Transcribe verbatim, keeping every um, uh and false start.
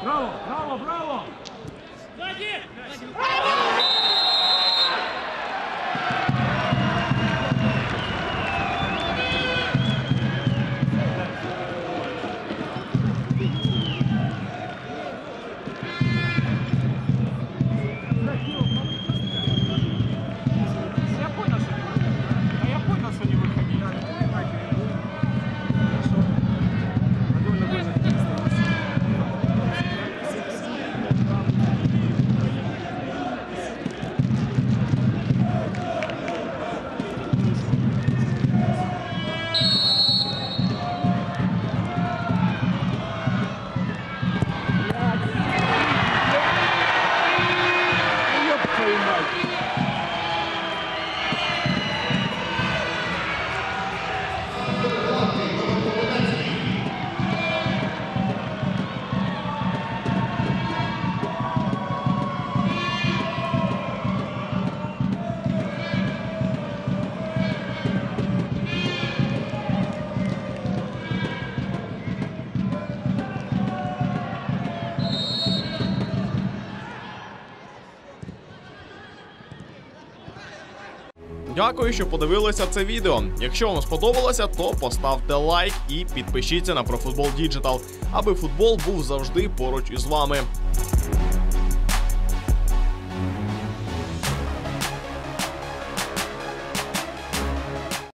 Браво, браво, браво! Дякую, що подивилися це відео. Якщо вам сподобалося, то поставте лайк і підпишіться на ProFootball Digital, аби футбол був завжди поруч із вами.